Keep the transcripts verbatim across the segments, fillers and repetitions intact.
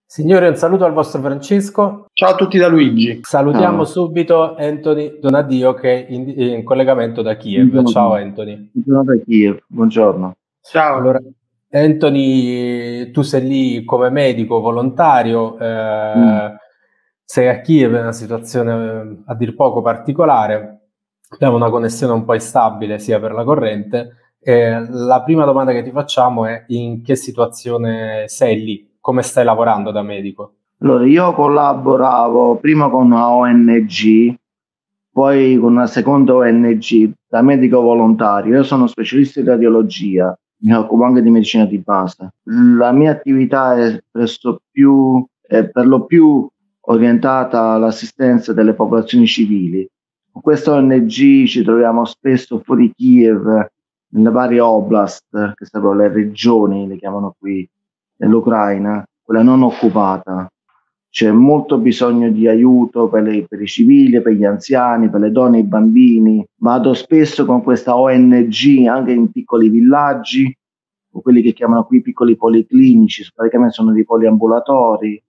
Signore, un saluto al vostro Francesco. Ciao a tutti da Luigi. Salutiamo Ciao. subito Anthony Donadio che è in, in collegamento da Kiev. Buongiorno. Ciao Anthony. Buongiorno da Kiev, buongiorno. Ciao. Allora, Anthony, tu sei lì come medico volontario, eh, mm. sei a Kiev in una situazione a dir poco particolare, abbiamo una connessione un po' instabile sia per la corrente. Eh, la prima domanda che ti facciamo è: in che situazione sei lì? Come stai lavorando da medico? Allora, io collaboravo prima con una O N G, poi con una seconda O N G da medico volontario. Io sono specialista in radiologia, mi occupo anche di medicina di base. La mia attività è presso più, è per lo più orientata all'assistenza delle popolazioni civili. Con questa O N G ci troviamo spesso fuori Kiev, nelle varie oblast, che sarebbero le regioni, le chiamano qui, dell'Ucraina, quella non occupata. C'è molto bisogno di aiuto per, le, per i civili, per gli anziani, per le donne e i bambini. Vado spesso con questa O N G anche in piccoli villaggi, o quelli che chiamano qui piccoli policlinici, praticamente sono dei poliambulatori.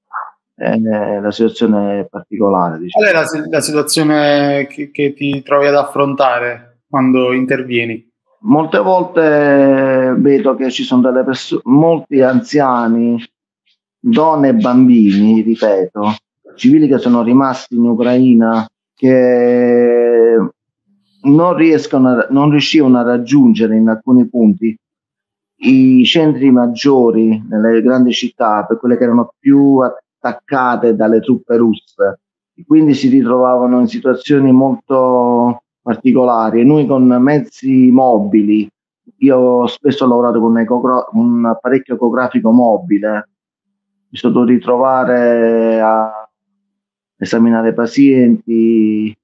Eh, la situazione è particolare. Diciamo. Qual è la, la situazione che, che ti trovi ad affrontare quando intervieni? Molte volte vedo che ci sono delle persone, molti anziani, donne e bambini, ripeto, civili che sono rimasti in Ucraina, che non riescono a, non riuscivano a raggiungere in alcuni punti i centri maggiori nelle grandi città, per quelle che erano più attaccate dalle truppe russe, e quindi si ritrovavano in situazioni molto particolari. E noi con mezzi mobili, io spesso ho lavorato con un, un apparecchio ecografico mobile, mi sono dovuto ritrovare a esaminare pazienti,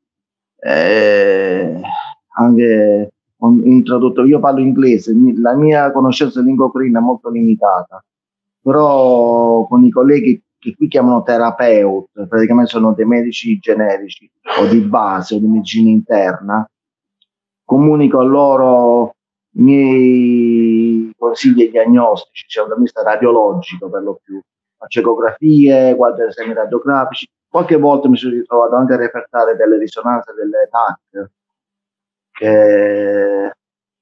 eh, anche un traduttore. Io parlo inglese, la mia conoscenza di lingua ucraina è molto limitata, però con i colleghi che qui chiamano terapeut, praticamente sono dei medici generici o di base o di medicina interna, comunico a loro i miei consigli diagnostici, cioè un vista radiologico per lo più, faccio ecografie, guardo esami radiografici. Qualche volta mi sono ritrovato anche a repertare delle risonanze delle T A C che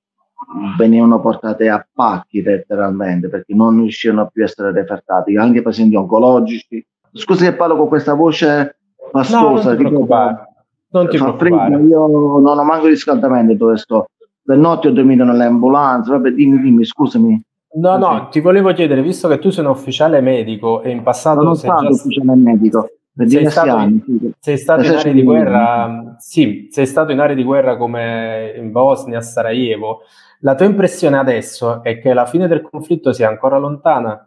venivano portate a pacchi letteralmente, perché non riuscivano più a essere refertati, anche pazienti oncologici. Scusi che parlo con questa voce pastosa, no, non ti preoccupare, non ti fa preoccupare. Freddo, io non ho manco riscaldamento dove sto, per notte ho dormito nell'ambulanza. Vabbè, dimmi, dimmi, scusami. No, no, ti volevo chiedere, visto che tu sei un ufficiale medico e in passato non sei stato già ufficiale medico per sei diversi stato, anni, sì. sei stato in aree di guerra, sì, sei stato in aree di guerra come in Bosnia, a Sarajevo. La tua impressione adesso è che la fine del conflitto sia ancora lontana?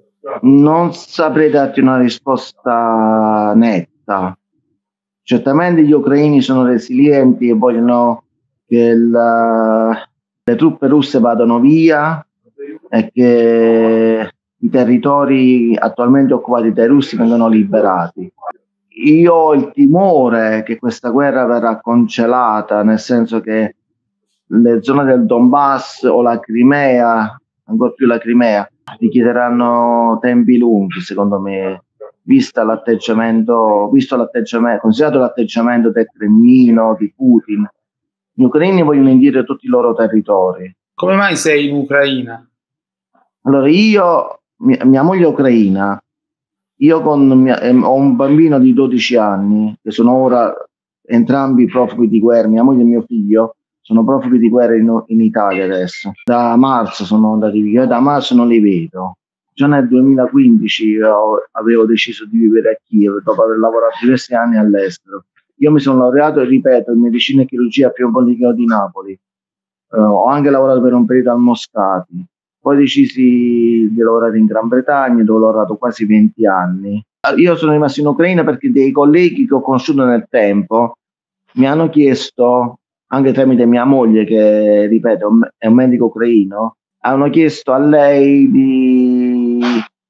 Non saprei darti una risposta netta. Certamente gli ucraini sono resilienti e vogliono che la, le truppe russe vadano via e che i territori attualmente occupati dai russi vengano liberati. Io ho il timore che questa guerra verrà congelata, nel senso che le zone del Donbass o la Crimea, ancora più la Crimea, richiederanno tempi lunghi, secondo me, visto l'atteggiamento, visto l'atteggiamento, considerato l'atteggiamento del Cremlino, di Putin. Gli ucraini vogliono indire tutti i loro territori. Come mai sei in Ucraina? Allora, io, mia, mia moglie è ucraina, io con mia, eh, ho un bambino di dodici anni, che sono ora entrambi profughi di guerra, mia moglie e mio figlio sono profughi di guerra in, in Italia adesso. Da marzo sono andati via, da marzo non li vedo. Già nel duemilaquindici io avevo deciso di vivere a Kiev dopo aver lavorato diversi anni all'estero. Io mi sono laureato, ripeto, in medicina e chirurgia al Policlinico di Napoli. Uh, ho anche lavorato per un periodo al Moscati. Poi decisi di lavorare in Gran Bretagna, dove ho lavorato quasi venti anni. Io sono rimasto in Ucraina perché dei colleghi che ho conosciuto nel tempo mi hanno chiesto, anche tramite mia moglie, che ripeto è un medico ucraino, hanno chiesto a lei di,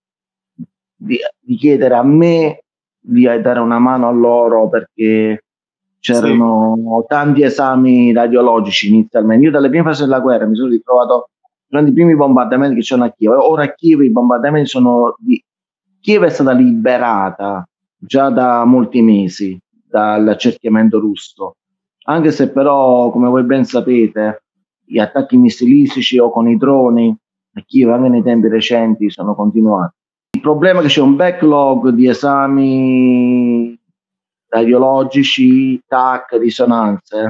di, di chiedere a me di dare una mano a loro, perché c'erano sì. tanti esami radiologici inizialmente. Io dalle prime fasi della guerra mi sono ritrovato durante i primi bombardamenti che c'erano a Kiev. Ora a Kiev i bombardamenti sono di Kiev è stata liberata già da molti mesi dall'accerchiamento russo, anche se però, come voi ben sapete, gli attacchi missilistici o con i droni a Kiev anche nei tempi recenti sono continuati. Il problema è che c'è un backlog di esami radiologici, T A C, risonanze,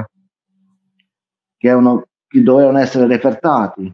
che, uno, che dovevano essere refertati.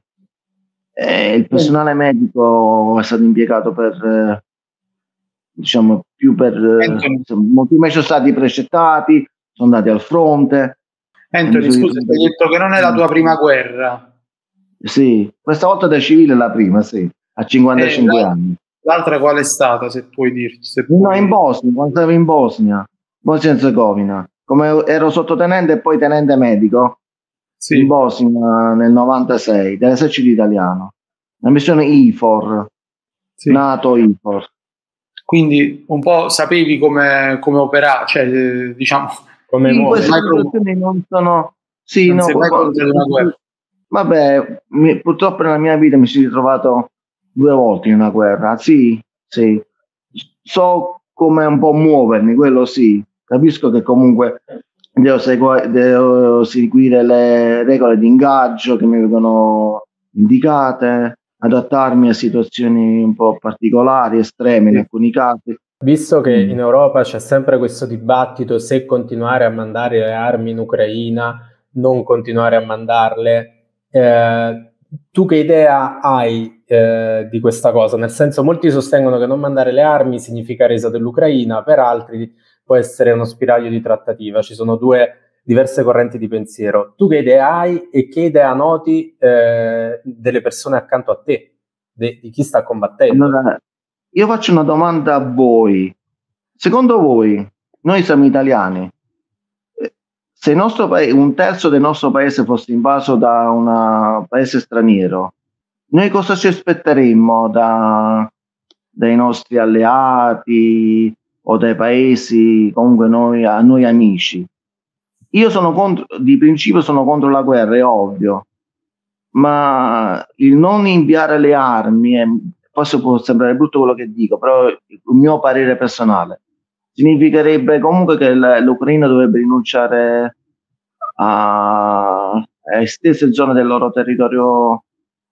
E il personale medico è stato impiegato per, diciamo, più per... Anthony. Molti medici sono stati precettati, sono andati al fronte. Anthony, scusa, ti hai detto che non è la tua prima guerra. Sì, questa volta da civile la prima, sì, a cinquantacinque eh, anni. L'altra qual è stata, se puoi dirci? Se No, puoi... in Bosnia, quando stavo in Bosnia, Bosnia e Erzegovina, come ero sottotenente e poi tenente medico, sì. In Bosnia nel novantasei, dell'esercito italiano, la missione I F O R, sì. NATO I F O R. Quindi un po' sapevi come, come operare, cioè diciamo... Come in queste situazioni non sono... Sì, non no, sei mai contro una guerra. Vabbè, mi, purtroppo nella mia vita mi sono ritrovato due volte in una guerra, sì, sì. So come un po' muovermi, quello sì. Capisco che comunque devo, segu- devo seguire le regole di ingaggio che mi vengono indicate, adattarmi a situazioni un po' particolari, estreme in alcuni casi. Visto che mm. in Europa c'è sempre questo dibattito se continuare a mandare le armi in Ucraina, non continuare a mandarle, eh, tu che idea hai eh, di questa cosa? Nel senso, molti sostengono che non mandare le armi significa resa dell'Ucraina, per altri può essere uno spiraglio di trattativa. Ci sono due diverse correnti di pensiero. Tu che idea hai e che idea noti eh, delle persone accanto a te, de- di chi sta combattendo? Allora, io faccio una domanda a voi. Secondo voi, noi siamo italiani, se il nostro paese, un terzo del nostro paese fosse invaso da un paese straniero, noi cosa ci aspetteremmo da, dai nostri alleati o dai paesi, comunque noi, a noi amici? Io sono contro, di principio sono contro la guerra, è ovvio, ma il non inviare le armi, è, forse può sembrare brutto quello che dico, però il mio parere personale, significherebbe comunque che l'Ucraina dovrebbe rinunciare a, a estese zone del loro territorio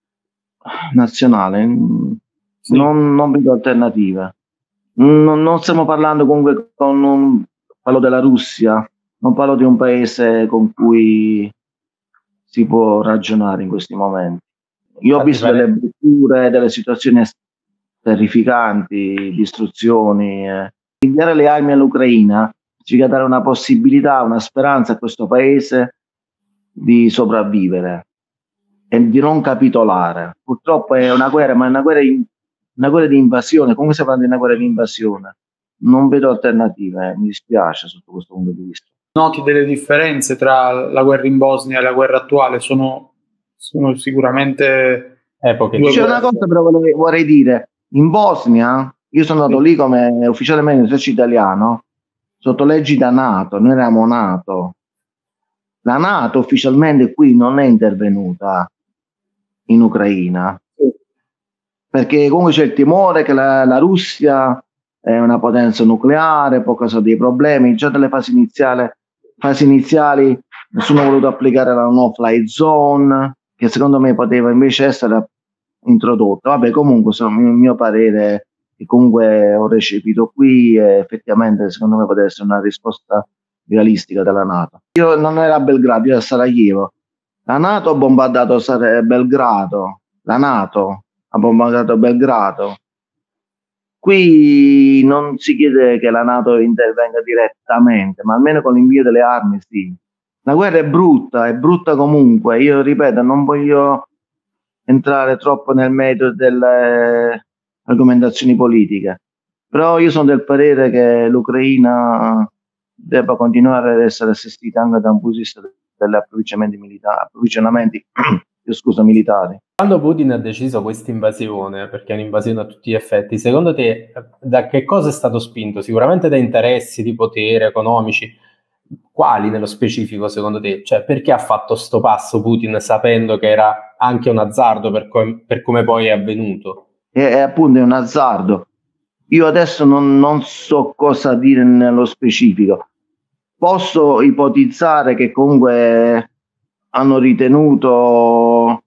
nazionale. Sì. Non, non vedo alternative. Non, non stiamo parlando comunque con un, parlo della Russia, non parlo di un paese con cui si può ragionare in questi momenti. Io ho visto delle brutture, delle situazioni terrificanti, distruzioni. Eh. Inviare le armi all'Ucraina significa dare una possibilità, una speranza a questo paese di sopravvivere e di non capitolare. Purtroppo è una guerra, ma è una guerra, in, una guerra di invasione. Comunque si parla di una guerra di invasione. Non vedo alternative, eh. Mi dispiace sotto questo punto di vista. Noti delle differenze tra la guerra in Bosnia e la guerra attuale? Sono, sono sicuramente epoche. C'è una cosa però vorrei, vorrei dire. In Bosnia, io sono andato sì. lì come ufficiale dell'esercito italiano, sotto l'egida NATO, noi eravamo NATO. La NATO ufficialmente qui non è intervenuta in Ucraina, sì. perché comunque c'è il timore che la, la Russia è una potenza nucleare, può causare dei problemi. Già dalle fasi iniziali, fasi iniziali nessuno ha voluto applicare la no-fly zone, che secondo me poteva invece essere introdotta. Vabbè, comunque sono il mio parere, che comunque ho recepito qui e effettivamente secondo me poteva essere una risposta realistica della NATO. Io non ero a Belgrado, io ero a Sarajevo. La NATO ha bombardato Belgrado, la NATO ha bombardato Belgrado. Qui non si chiede che la NATO intervenga direttamente, ma almeno con l'invio delle armi sì. La guerra è brutta, è brutta comunque. Io ripeto, non voglio entrare troppo nel merito delle argomentazioni politiche, però io sono del parere che l'Ucraina debba continuare ad essere assistita anche da un punto di vista degli approvvigionamenti militari, approvvigionamenti scusa, militari. Quando Putin ha deciso questa invasione, perché è un'invasione a tutti gli effetti, secondo te da che cosa è stato spinto? Sicuramente da interessi di potere, economici. Quali nello specifico secondo te? Cioè, perché ha fatto sto passo Putin sapendo che era anche un azzardo per, com- per come poi è avvenuto? È, è appunto un azzardo. Io adesso non, non so cosa dire nello specifico. Posso ipotizzare che comunque hanno ritenuto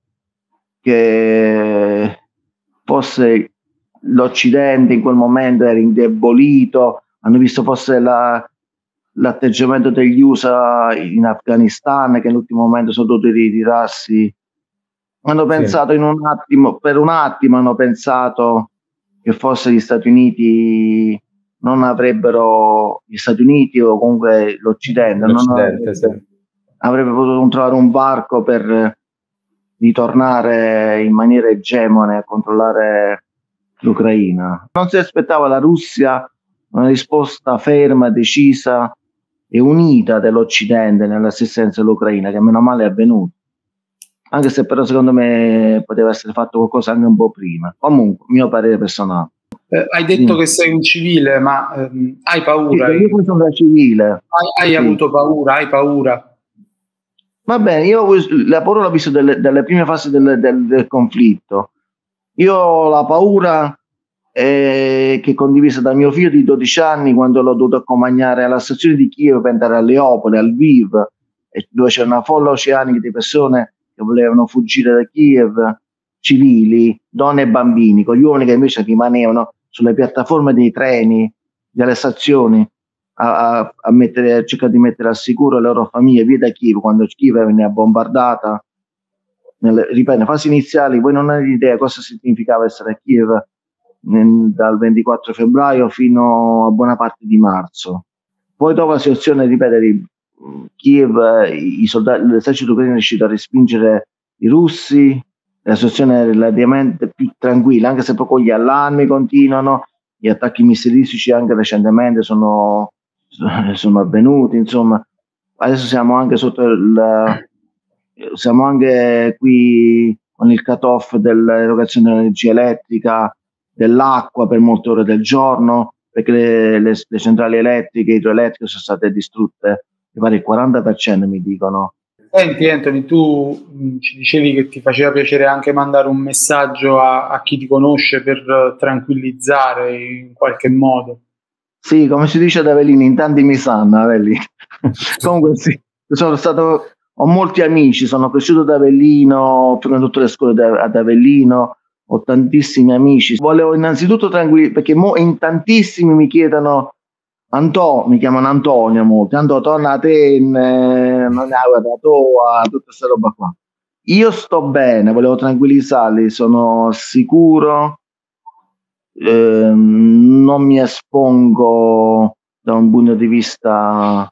che forse l'Occidente in quel momento era indebolito, hanno visto forse la, l'atteggiamento degli U S A in Afghanistan, che all'ultimo momento sono dovuti ritirarsi. Hanno pensato sì. in un attimo, per un attimo hanno pensato che forse gli Stati Uniti non avrebbero, gli Stati Uniti o comunque l'Occidente, L'Occidente non avrebbe, sì. avrebbe potuto trovare un varco per ritornare in maniera egemone a controllare l'Ucraina. Non si aspettava la Russia una risposta ferma, decisa e unita dell'Occidente nell'assistenza all'Ucraina, che meno male è avvenuto. Anche se però secondo me poteva essere fatto qualcosa anche un po' prima. Comunque, mio parere personale. Eh, hai detto sì. che sei un civile, ma ehm, hai paura? Sì, io sono da civile. Hai, hai sì. avuto paura? Hai paura? Va bene, io la paura l'ho vista dalle, dalle prime fasi del, del, del conflitto. Io ho la paura eh, che è condivisa da mio figlio di dodici anni, quando l'ho dovuto accompagnare alla stazione di Kiev per andare a Leopoli, al Lviv, dove c'era una folla oceanica di persone che volevano fuggire da Kiev, civili, donne e bambini, con gli uomini che invece rimanevano sulle piattaforme dei treni, delle stazioni, a, a, a, mettere, a cercare di mettere al sicuro le loro famiglie via da Kiev, quando Kiev veniva bombardata. Nelle, ripeto, nelle fasi iniziali voi non avete idea cosa significava essere a Kiev nel, dal ventiquattro febbraio fino a buona parte di marzo. Poi dopo la situazione, ripeto, di Kiev, i soldati, l'esercito ucraino è riuscito a respingere i russi, la situazione è relativamente più tranquilla, anche se poi con gli allarmi continuano, gli attacchi missilistici anche recentemente sono, sono avvenuti, insomma. Adesso siamo anche sotto il, siamo anche qui con il cut-off dell'erogazione dell'energia elettrica, dell'acqua per molte ore del giorno, perché le, le, le centrali elettriche, idroelettriche sono state distrutte, mi pare il quaranta per cento mi dicono. Senti Anthony, tu mh, ci dicevi che ti faceva piacere anche mandare un messaggio a, a chi ti conosce per uh, tranquillizzare in qualche modo. Sì, come si dice ad Avellino, in tanti mi sanno Avellino. Comunque sì, sono stato, ho molti amici, sono cresciuto ad Avellino, ho frequentato tutte le scuole ad Avellino, ho tantissimi amici. Volevo innanzitutto tranquillizzare, perché mo in tantissimi mi chiedono, Anto, mi chiamano Antonio molti, Anto, torna a te, non è da tua, tutta questa roba qua. Io sto bene, volevo tranquillizzarli, sono sicuro, eh, non mi espongo da un punto di vista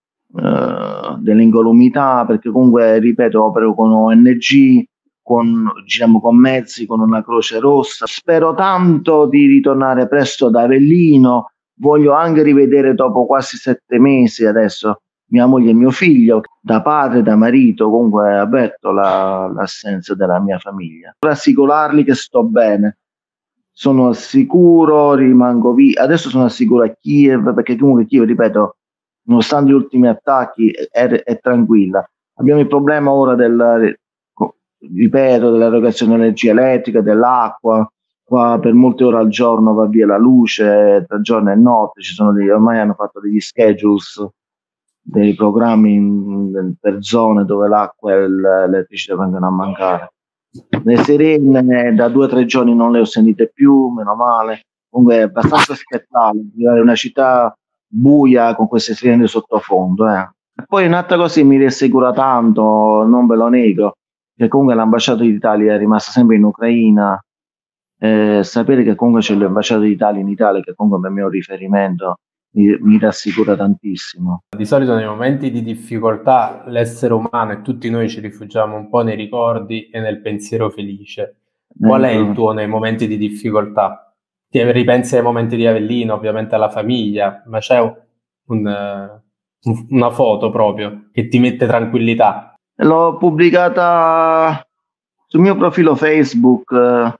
eh, dell'incolumità, perché comunque, ripeto, opero con O N G, con, diciamo, con mezzi, con una Croce Rossa. Spero tanto di ritornare presto ad Avellino. Voglio anche rivedere dopo quasi sette mesi adesso mia moglie e mio figlio, da padre, da marito, comunque avverto la, l'assenza della mia famiglia. Rassicurarli che sto bene, sono al sicuro, rimango via. Adesso sono al sicuro a Kiev, perché comunque Kiev, ripeto, nonostante gli ultimi attacchi, è, è tranquilla. Abbiamo il problema ora del, ripeto, dell'erogazione dell'energia elettrica, dell'acqua. Qua per molte ore al giorno va via la luce, tra giorno e notte, ci sono degli, ormai hanno fatto degli schedules, dei programmi in, per zone dove l'acqua e l'elettricità vengono a mancare. Le sirene da due o tre giorni non le ho sentite più, meno male. Comunque è abbastanza spettacolo, è una città buia con queste sirene di sottofondo. Eh. E poi un'altra cosa che mi rassicura tanto, non ve lo nego, che comunque l'ambasciata d'Italia è rimasta sempre in Ucraina. Eh, sapere che comunque c'è l'ambasciata d'Italia in Italia, che comunque per me è un riferimento, mi, mi rassicura tantissimo. Di solito nei momenti di difficoltà l'essere umano e tutti noi ci rifugiamo un po' nei ricordi e nel pensiero felice. Qual è il tuo nei momenti di difficoltà? Ti ripensi ai momenti di Avellino, ovviamente alla famiglia, ma c'è un, un, una foto proprio che ti mette tranquillità? L'ho pubblicata sul mio profilo Facebook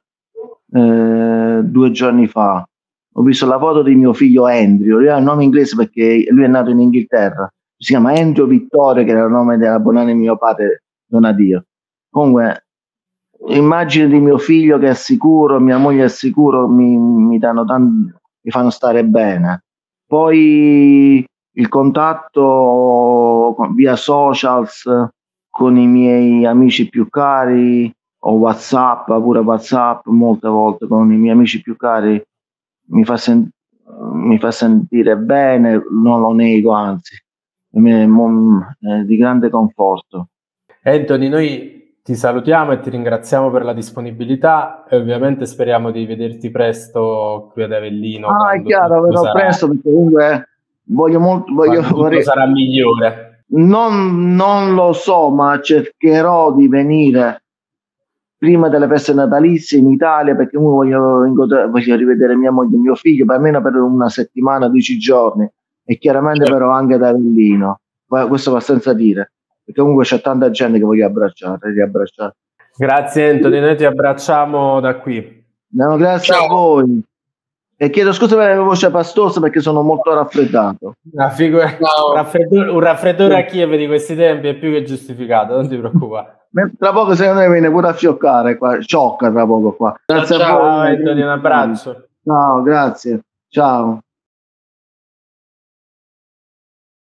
eh, due giorni fa. Ho visto la foto di mio figlio Andrew, lui ha il nome inglese perché lui è nato in Inghilterra, si chiama Andrew Vittorio, che era il nome della buonanima di mio padre, Donadio. Comunque, immagini di mio figlio che è sicuro, mia moglie è sicuro, mi, mi danno tan- mi fanno stare bene. Poi il contatto via socials con i miei amici più cari, o WhatsApp, pure WhatsApp molte volte con i miei amici più cari, mi fa, sen- mi fa sentire bene, non lo nego, anzi, mi è mo- è di grande conforto. Anthony, noi ti salutiamo e ti ringraziamo per la disponibilità e ovviamente speriamo di vederti presto qui ad Avellino. Ah, è chiaro, verrò sarà, presto, perché comunque voglio molto, voglio, tutto vorrei, sarà migliore. non, non lo so, ma cercherò di venire prima delle feste natalizie in Italia, perché voglio, voglio rivedere mia moglie e mio figlio per almeno per una settimana, dieci giorni, e chiaramente Certo. però anche da Avellino. Questo va senza dire, perché comunque c'è tanta gente che voglio abbracciare, riabbracciare. Grazie Anthony, noi ti abbracciamo da qui. No, grazie Ciao. a voi. E chiedo scusa per la voce pastosa perché sono molto raffreddato. Una figu- raffreddore, un raffreddore a Kiev di questi tempi è più che giustificato, non ti preoccupare. Tra poco secondo me viene pure a fioccare qua, sciocca tra poco qua. Grazie ciao, a voi. Anthony, un abbraccio. Ciao, grazie. Ciao.